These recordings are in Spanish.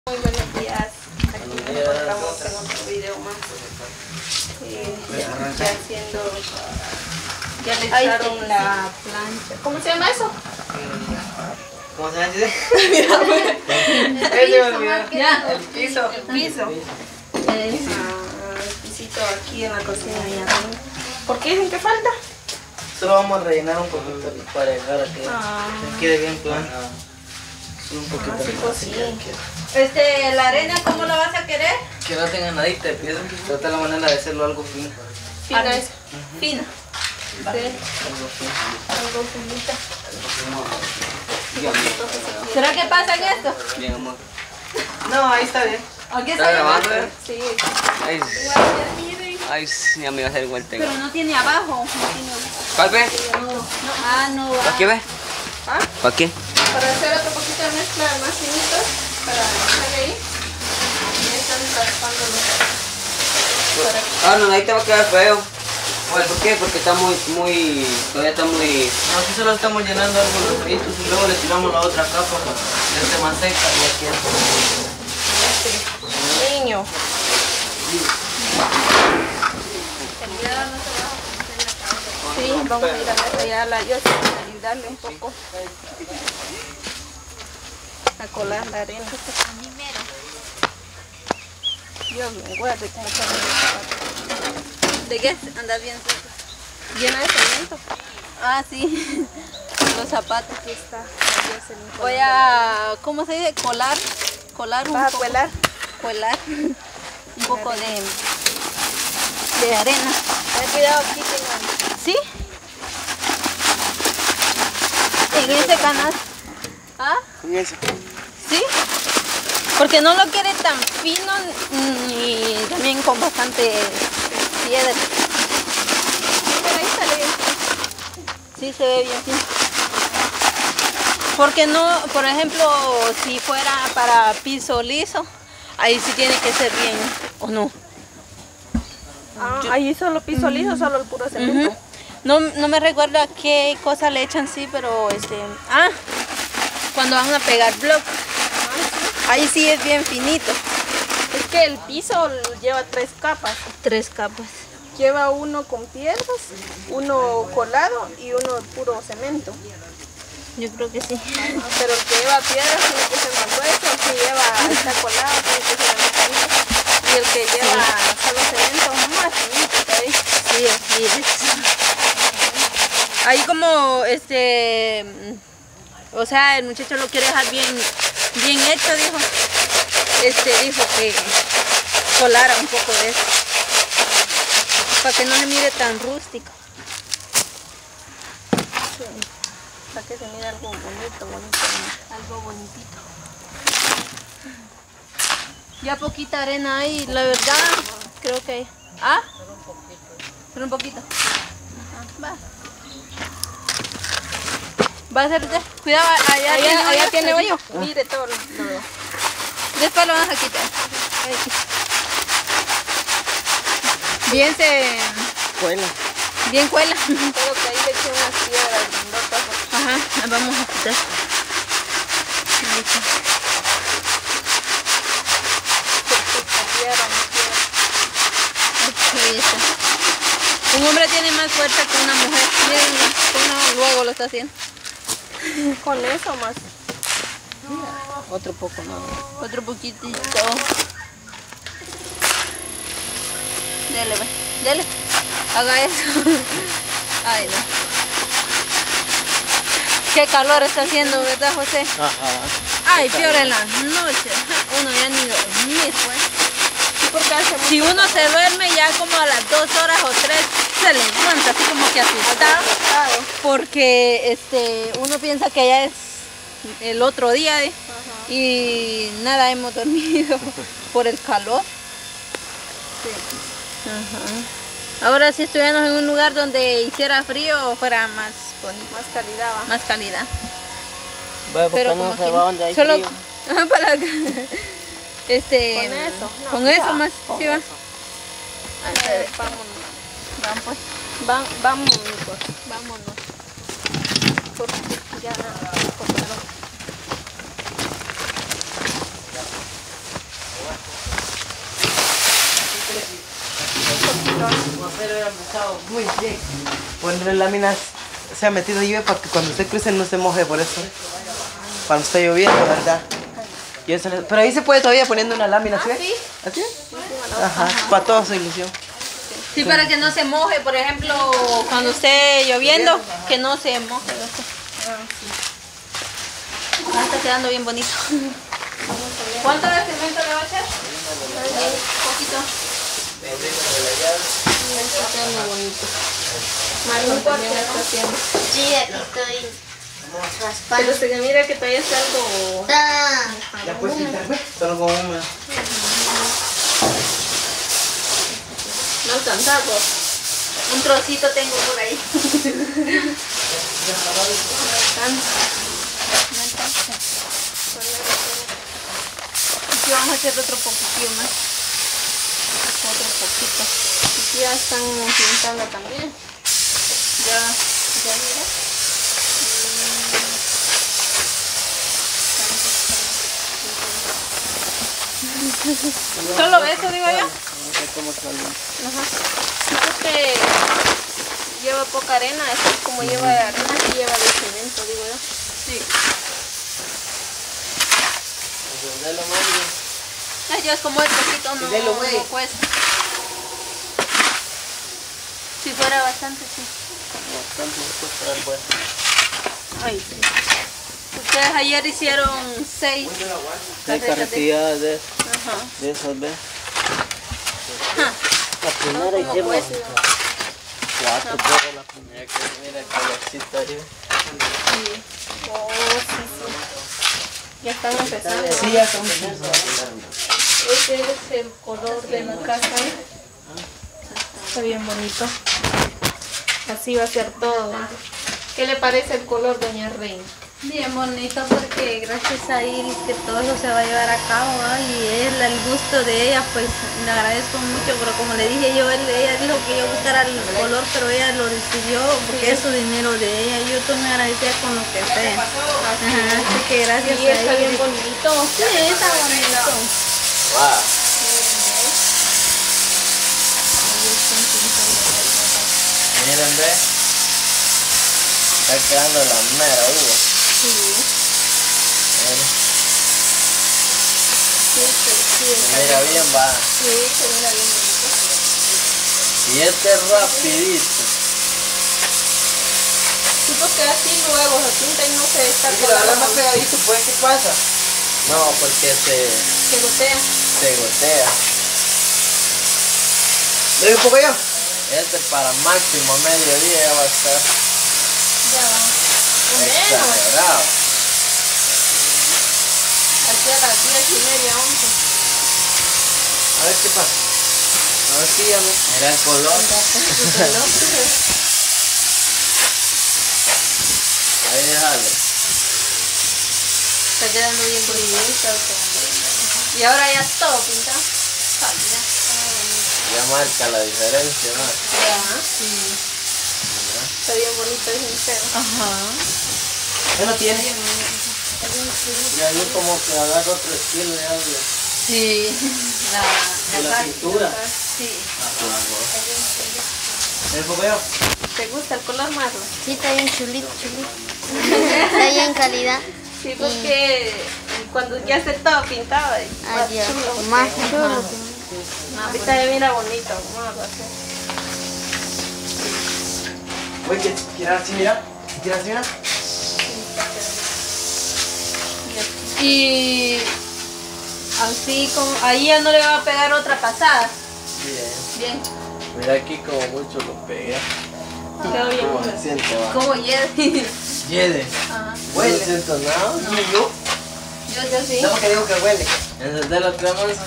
Muy buenos días, aquí nos encontramos en otro video más. Ya le echaron la plancha. ¿Cómo se llama eso? ¿Cómo se llama? El piso. El piso. El pisito aquí en la cocina y arriba. ¿Por qué dicen que falta? Solo vamos a rellenar un poquito para llegar a que quede bien plano. Un poquito. Pues sí. La arena, ¿cómo la vas a querer? Que no tenga nadita de piedra. Trata la manera de hacerlo algo fino. Fina es. Fina. Sí. Algo fino. Algo finita. ¿Será que pasa en esto? Bien, amor. No, ahí está bien. Aquí ¿Está grabando? Sí. Ay, sí, ya me iba a hacer igual tengo. Pero no tiene abajo. ¿Cuál ve? No va. ¿Para qué ve? ¿Ah? ¿Para qué? Para hacer otro poquito de mezcla más finitos, para dejar ahí. Y están raspando los. Ah, no, ahí te va a quedar feo. Bueno, ¿por qué? Porque está todavía está muy... No, aquí solo estamos llenando algunos fritos y luego le tiramos la otra capa de este más seca y aquí Niño. Sí, vamos a ir a ver allá a la Yoshi para ayudarle un poco a colar la arena. Dios me guarde cómo está el zapato. ¿De qué? ¿Andas bien seco? Llena de cemento. Ah, sí. Los zapatos. Aquí está. Voy a, ¿cómo se dice? Colar un ¿Vas a poco. cuelar? Colar un poco de arena. Ten cuidado aquí que no. ¿Sí? En ese canal. ¿Ah? con eso. ¿Sí? Porque no lo quiere tan fino y también con bastante piedra. Pero ahí sale bien. Sí, se ve bien fino. Porque no, por ejemplo, si fuera para piso liso, ahí sí tiene que ser bien, ¿o no? Ah, ahí solo piso liso, solo el puro cemento. No me recuerdo a qué cosa le echan, sí, pero cuando van a pegar block, ahí sí es bien finito. Es que el piso lleva 3 capas. 3 capas. Lleva uno con piedras, uno colado y uno puro cemento. Yo creo que sí. Pero el que lleva piedras tiene que ser más grueso, el que está colado tiene que ser más finito. Y el que lleva solo cemento más finito, ¿sabes? Sí, así es. Ahí como, o sea, el muchacho lo quiere dejar bien hecho, dijo. Dijo que colara un poco de eso. Para que no se mire tan rústico. Sí. Para que se mire algo bonito. Algo bonitito. Ya poquita arena hay, la verdad, creo que... ¿Ah? Pero un poquito. Va. Va a ser... Cuidado, Allá tiene hoyo. hoyo. Mire todo lo. Después lo vas a quitar. Ahí. Bien se... Cuela. Bien cuela. Pero que ahí le eché unas piedras grandotas. Ajá, vamos a quitar. Ahí está. Ahí está. Un hombre tiene más fuerza que una mujer. Miren, uno luego lo está haciendo. Con eso más. Otro poco más. Otro poquitito. Dele, ve. Dele. Haga eso. Ay, no. Qué calor está haciendo, ¿verdad, José? Ajá. Ay, peor en la noche. Uno ya ni dormir, pues. Porque hace mucho Si uno se duerme ya como a las 2 horas o 3, se levanta así como que asustado. Porque uno piensa que ya es el otro día y nada, hemos dormido por el calor. Sí. Ajá. Ahora si estuviéramos en un lugar donde hiciera frío fuera más bonito, Más calidad va. más calidad. Vaya, Pero porque no como se va donde hay solo frío. para Con eso. No, con eso más, sí va. Vámonos. Vamos pues. Vámonos. Vámonos. Porque ya cortaron. Muy bien. Ponerle láminas, se ha metido lluvia para que cuando se crucen no se moje, por eso. Cuando está lloviendo, ¿verdad? Pero ahí se puede todavía poniendo una lámina, ¿sí? Sí. ¿Así? Ajá, para toda su ilusión. Sí, para que no se moje, por ejemplo, cuando esté lloviendo, que no se moje. Está quedando bien bonito. ¿Cuánto de cemento le va a echar? Un poquito. Está muy bonito. Marlon También está haciendo. Sí, aquí estoy Pero raspando. se mira que todavía está algo... Ya puedes pintarme, solo con húmedo. No alcanzado. Un trocito tengo por ahí. Aquí vamos a hacer otro poquitillo más. Otro poquito. Aquí ya están pintando también. Ya mira. Solo eso digo yo. Ajá. Sí, porque lleva poca arena, así como lleva arena, sí lleva de cemento, digo yo. Sí. Encendelo, mami. Ay, yo es como el poquito no, Delo, güey. no cuesta. Si fuera bastante, sí. Bastante se puede esperar, pues. Ay, sí. Ustedes ayer hicieron 6 Hay carretilla de Ajá. esas, ¿ves? Ah, La primera ¿Cómo hicimos cuesta? 4, pero la primera que mira el colorcito ahí. Sí. Oh, sí, sí. Ya están empezando. Sí, ya estamos en eso. Este es el color de la casa. Está bien bonito. Así va a ser todo. ¿Qué le parece el color, doña Reina? bien bonito porque gracias a Iris que todo eso se va a llevar a cabo, ¿va? Y es el gusto de ella, pues le agradezco mucho, pero como le dije yo, ella dijo que yo buscara el color, pero ella lo decidió porque es su dinero de ella, y yo estoy muy agradecida con lo que sea. Ajá, así que gracias Sí, a está ella. bien bonito. Sí, está bonito. Wow. Miren, ve. Está quedando la mera uva. Sí, Miren. sí, Se mira bien, va. Sí, se mira bien bonito. Y este es rapidito. Sí, porque así luego se pinta y no se está Si lo agarras más pegadito, pues, ¿qué pasa? No, porque se gotea. se gotea. ¿Le doy un poco yo? Este para máximo mediodía ya va a estar Ya va. O menos. exagerado. Aquí a las 10:30, 11. A ver qué pasa. A ver si ya ve. Mira el color. Ahí déjalo. Está quedando bien bonito. Y ahora ya todo pintado. Ya marca la diferencia, ¿no? Ya. Está bien bonito y sincero. Ajá. ¿Qué no tiene? Ya yo como que agarro otro estilo ya de Sí. la pintura. Sí. ¿El popeo? ¿Te gusta el color Marlon? Sí, está bien chulito, chulito. Está bien calidad. Sí, porque cuando ya esté todo pintado, más Ay, ya. chulo. Más chulo. No, ahorita ya mira bonito. ¿Cómo lo va a hacer? Oye, ¿quieres así, mira? ¿Quieres así, mira? Y así como ahí ya no le va a pegar otra pasada. Bien. Bien. Mira aquí como mucho lo pegué. Quedó bien ¿Cómo bonito. se siente, va? Como Jerry. Hiede. Ajá. ¿Huele? No siento nada. No. ¿Y yo? Yo sí. No, porque digo que huele. Encender la cremosa.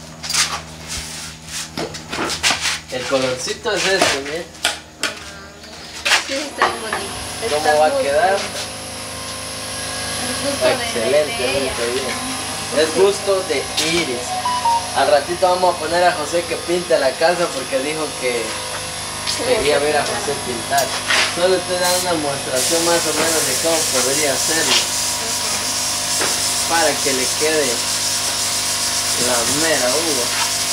El colorcito es este, mira. Sí, está bien bonito. ¿Cómo Está va a muy quedar? bonito. El gusto de Excelente, ella. muy bien. Es gusto de Iris. Al ratito vamos a poner a José que pinte la casa porque dijo que quería ver a José pintar. Solo te dan una demostración más o menos de cómo podría hacerlo. Para que le quede La mera uva.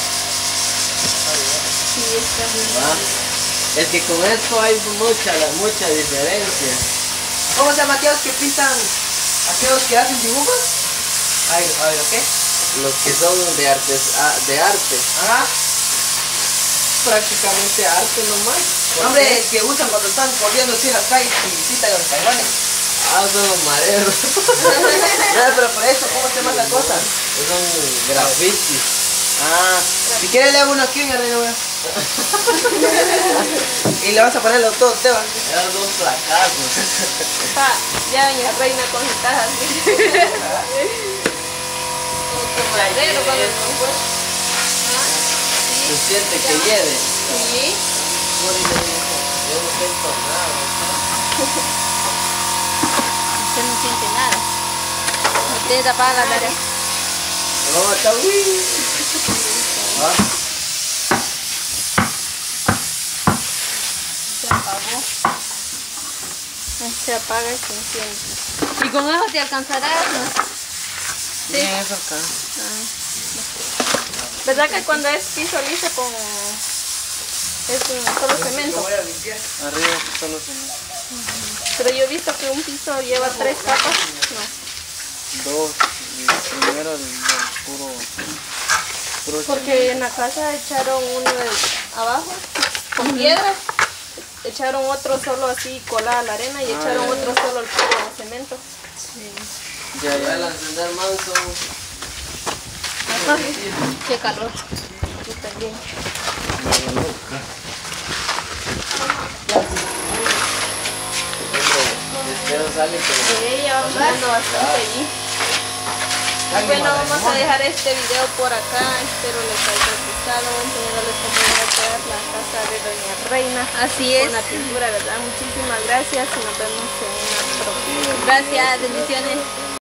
Sí, está bien. ¿Va? Es que con esto hay mucha diferencia. ¿Cómo se llama aquellos que pintan? ¿Aquellos que hacen dibujos? A ver, ¿qué? Los que son de arte. Ajá. Prácticamente arte nomás. Hombre, que usan cuando están corriendo así en las calles y pintan los caimanes. Ah, son los mareros. No, pero por eso, ¿cómo se llama la cosa? Son grafitis. Ah, si quieres le hago uno aquí en el reino. Y le vas a ponerlo todo, Esteban. Eran dos fracasos. Ah, ya doña Reina con su caja así. Otro madero con el compuesto. Se siente que hiede. Sí. Yo no siento nada. Usted no siente nada. No tiene tapada la nariz. No, está bien. ¿Va? Se apagó. Se apaga y se enciende. ¿Y con eso te alcanzará? ¿No? Sí, eso acá. ¿Verdad que cuando es piso liso con es solo cemento? Voy a limpiar. Arriba solo cemento. Pero yo he visto que un piso lleva 3 capas. No. Dos. Y primero el puro Porque en la casa echaron uno abajo con piedras, echaron otro solo así colada la arena y echaron otro solo el puro cemento. Ya voy a encender manso. Qué calor. Yo también. Espero sale como... Sí, ya vamos dando bastante allí. Bueno, vamos a dejar este video por acá. Espero les haya gustado, enseñándoles cómo va a quedar la casa de Doña Reina. Así es. Con la pintura, ¿verdad? Muchísimas gracias y nos vemos en una próxima. Gracias, bendiciones.